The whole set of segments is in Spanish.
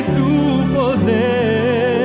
tu poder.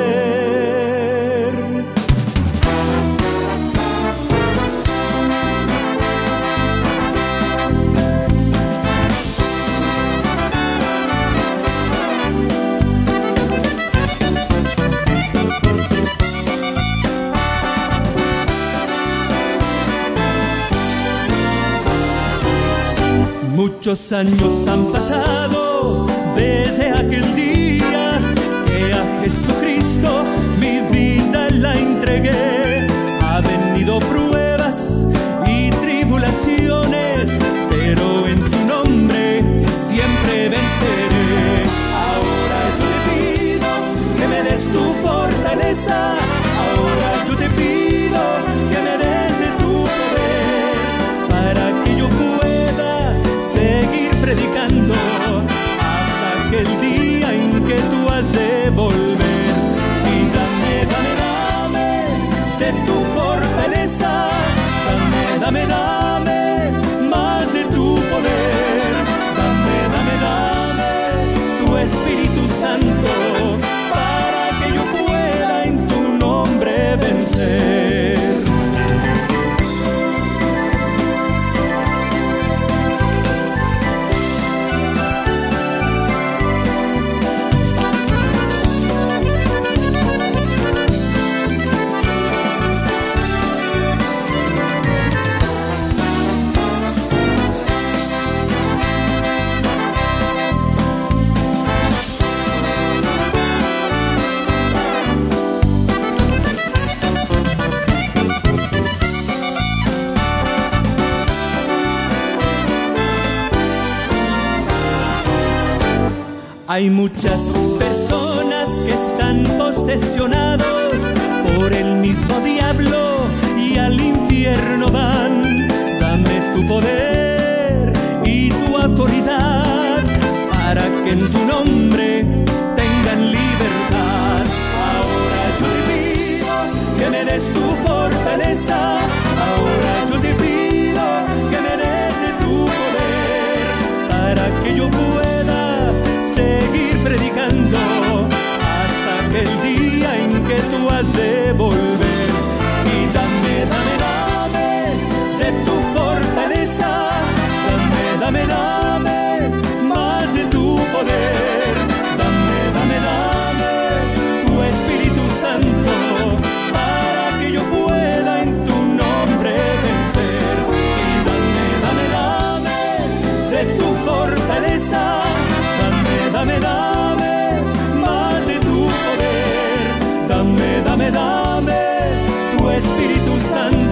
Muchos años han pasado desde aquel día que a Jesucristo mi vida la entregué. Ha venido pruebas y tribulaciones, pero en su nombre siempre venceré. Ahora yo te pido que me des tu fortaleza. Ahora yo te pido que me des de tu poder para que yo pueda seguir predicando hasta aquel día en que tú has de volver. Y dame, dame, dame de tu fortaleza, dame, dame, dame más de tu poder, dame, dame, dame tu Espíritu Santo para que yo pueda en tu nombre vencer. Hay muchas personas que están posesionados por el mismo diablo y al infierno van. Dame tu poder y tu autoridad para que en tu nombre tengan libertad. Ahora yo te pido que me des tu fortaleza. Ahora yo te pido que me des de tu poder para que yo pueda seguir predicando hasta aquel día en que tú has de volver. Y dame, dame, dame de tu fortaleza, dame, dame, dame más de tu poder, dame, dame, dame tu Espíritu Santo para que yo pueda en tu nombre vencer. Y dame, dame, dame de tu fortaleza, dame, dame más de tu poder, dame, dame, dame tu Espíritu Santo